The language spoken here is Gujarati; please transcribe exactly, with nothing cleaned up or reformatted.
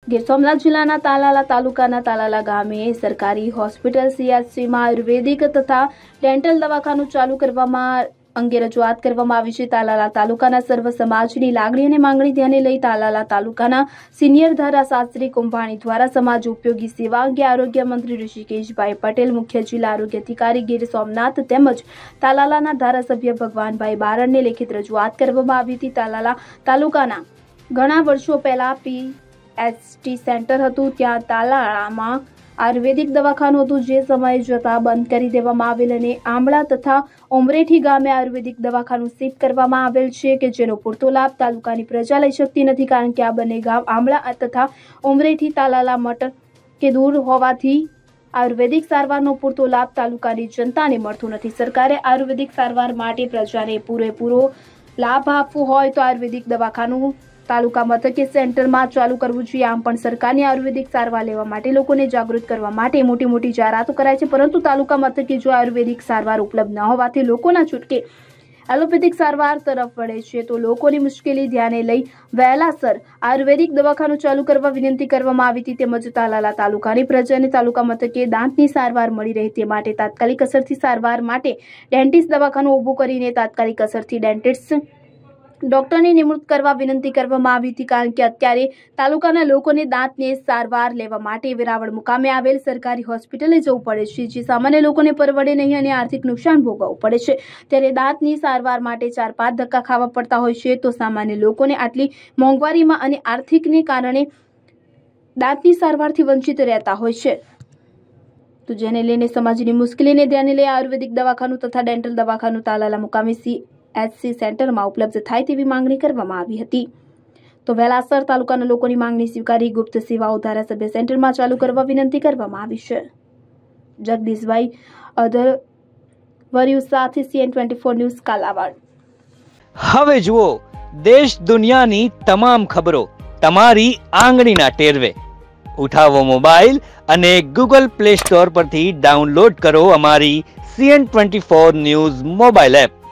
ગીર સોમનાથ જિલ્લાના તાલાલા તાલુકાના તાલાલા ગામે સરકારી હોસ્પિટલ સીએચસીમાં આયુર્વેદિક તથા ડેન્ટલ દવાખાનું ચાલુ કરવામાં અંગે રજૂઆત કરવામાં આવી છે। તાલાલા તાલુકાના સર્વ સમાજની લાગણી અને માંગણી ધ્યાને લઈ તાલાલા તાલુકાના સિનિયર ધારાશાસ્ત્રી કુંભાણી દ્વારા સમાજ ઉપયોગી સેવા અંગે આરોગ્ય મંત્રી ઋષિકેશભાઈ પટેલ, મુખ્ય જિલ્લા આરોગ્ય અધિકારી ગીર સોમનાથ તેમજ તાલાલાના ધારાસભ્ય ભગવાનભાઈ બારડને લેખિત રજૂઆત કરવામાં આવી હતી। તાલાલા તાલુકાના ઘણા વર્ષો પહેલા પી એસટી સેન્ટર હતું, ત્યાં તાલાળામાં આયુર્વેદિક દવાખાનું હતું, જે સમય જતા બંધ કરી દેવામાં આવેલ અને આંબળા તથા ઉમરેઠી ગામે આયુર્વેદિક દવાખાનું શિફ્ટ કરવામાં આવેલ છે કે જેનો પૂરતો લાભ તાલુકાની પ્રજા લઈ શકતી નથી, કારણ કે આ બંને ગામ આંબળા તથા ઉમરેઠી તાલાલા મઠ કે દૂર હોવાથી આયુર્વેદિક સારવારનો પૂરતો લાભ તાલુકાની જનતાને મળતો નથી। સરકારે આયુર્વેદિક સારવાર માટે પ્રજાને પૂરેપૂરો લાભ આપવો હોય તો આયુર્વેદિક દવાખાનું તાલુકા મથકે સેન્ટરમાં ચાલુ કરવું જોઈએ। આમ પણ સરકારની આયુર્વેદિક સારવાર લેવા માટે લોકોને જાગૃત કરવા માટે મોટી મોટી જાહેરાતો કરાય છે, પરંતુ તાલુકા મથકે જો આયુર્વેદિક સારવાર ઉપલબ્ધ ન હોવાથી લોકોના છૂટકે એલોપેથિક સારવાર તરફ વળે છે, તો લોકોની મુશ્કેલી ધ્યાને લઈ વહેલાસર આયુર્વેદિક દવાખાનું ચાલુ કરવા વિનંતી કરવામાં આવી હતી। તેમજ તાલાલા તાલુકાની પ્રજાને તાલુકા મથકે દાંતની સારવાર મળી રહે તે માટે તાત્કાલિક અસરથી સારવાર માટે ડેન્ટિસ્ટ દવાખાનું ઊભું કરીને તાત્કાલિક અસરથી ડેન્ટિસ્ટ ડોક્ટરની નિમણૂક કરવા વિનંતી કરવામાં આવી હતી, કારણ કે અત્યારે તાલુકાના લોકોને દાંતની સારવાર લેવા માટે વેરાવળ મુકામે આવેલ સરકારી હોસ્પિટલે જવું પડે છે, જે સામાન્ય લોકોને પરવડે નહીં અને આર્થિક નુકસાન ભોગવવું પડે છે। ત્યારે દાંતની સારવાર માટે ચાર પાંચ ધક્કા ખાવા પડતા હોય છે, તો સામાન્ય લોકોને આટલી મોંઘવારીમાં અને આર્થિકને કારણે દાંતની સારવારથી વંચિત રહેતા હોય છે, તો જેને લઈને સમાજની મુશ્કેલીને ધ્યાને લઈ આયુર્વેદિક દવાખાનું તથા ડેન્ટલ દવાખાનું તાલાલા મુકામે સી એચસી સેન્ટરમાં ઉપલબ્ધ થાય તેવી માંગણી કરવામાં આવી હતી। તો વહેલાસર તાલુકાના લોકોની માંગણી સ્વીકારી ગુપ્ત સેવાઓ ધારાસભ્ય સેન્ટરમાં ચાલુ કરવા વિનંતી કરવામાં આવી છે। જગદીશભાઈ અધરવરિયુ સાથે CN twenty four news Kalavad. હવે જુઓ દેશ દુનિયાની તમામ ખબરો તમારી આંગળીના ટેરવે। ઉઠાવો મોબાઈલ અને ગૂગલ પ્લે સ્ટોર પરથી ડાઉનલોડ કરો અમારી CN twenty four news mobile app.